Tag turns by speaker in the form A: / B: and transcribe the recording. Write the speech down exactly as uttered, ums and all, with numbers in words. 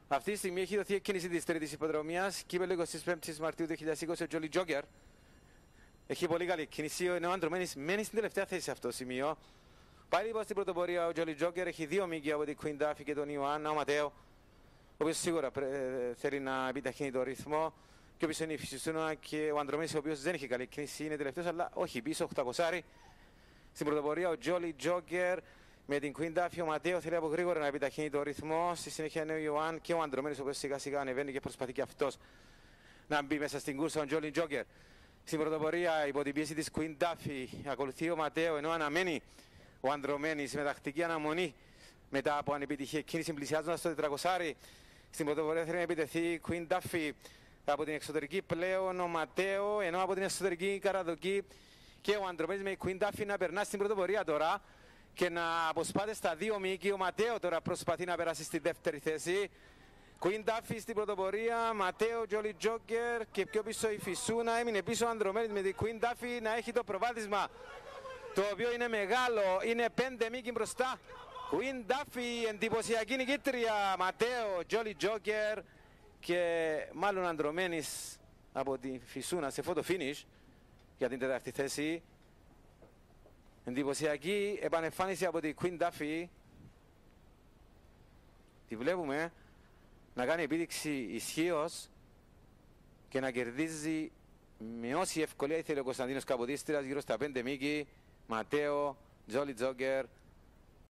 A: Αυτή τη στιγμή έχει δοθεί εκκίνηση της τρίτης υποδρομίας. Κύπελλο εικοστή πέμπτη Μαρτίου δύο χιλιάδες είκοσι, ο Jolly Joker. Έχει πολύ καλή κίνηση, ενώ ο Ανδρομένης μένει στην τελευταία θέση σε αυτό το σημείο. Πάλι λοιπόν στην πρωτοπορία ο Jolly Joker έχει δύο μήκη από την Queen Duffy και τον Ιωάννα, ο Ματέο, ο οποίος σίγουρα θέλει να επιταχύνει το ρυθμό. Και ο οποίος είναι η Φυσισούνα και ο Ανδρομένης, ο οποίος δεν έχει καλή κίνηση, είναι τελευταίος, αλλά όχι πίσω, οκτακόσια. Στην πρωτοπορία ο Jolly Joker με την Queen Duffy, ο Ματέο θέλει από γρήγορα να επιταχύνει το ρυθμό. Στη συνέχεια είναι ο Ιωάνν και ο Ανδρομένης, ο οποίος σιγά σιγά ανεβαίνει και προσπαθεί και αυτός να μπει μέσα στην κούρσα, ο Jolly Joker. Στην πρωτοπορία υπό την πίεση της Queen Duffy ακολουθεί ο Ματέο, ενώ αναμένει ο Ανδρομένης με τακτική αναμονή μετά από ανεπιτυχή κίνηση πλησιάζοντας το τετρακόσια. Στην πρωτοπορία θέλει να επιτεθεί η Queen Duffy από την εξωτερική πλέον ο Ματέο, ενώ από την εσωτερική καραδοκή και ο Ανδρομένης με η Queen Duffy να περνά στην πρωτοπορία τώρα και να αποσπάται στα δύο μήκη. Ο Ματέο τώρα προσπαθεί να περάσει στη δεύτερη θέση. Queen Duffy στην πρωτοπορία, Ματέο, Jolly Joker και πιο πίσω η Φυσούνα. Έμεινε πίσω ο Ανδρομένης με την Queen Duffy να έχει το προβάδισμα, το οποίο είναι μεγάλο, είναι πέντε μήκη μπροστά. Queen Duffy, εντυπωσιακή νικήτρια, Ματέο, Jolly Joker και μάλλον Ανδρομένης από τη Φυσούνα σε photo finish για την τέταρτη θέση. Εντυπωσιακή επανεμφάνιση από τη Queen Duffy. Τη βλέπουμε να κάνει επίδειξη ισχύως και να κερδίζει με όση ευκολία ήθελε ο Κωνσταντίνος Καποδίστριας, γύρω στα πέντε μήκη. Ματέο, Jolly Joker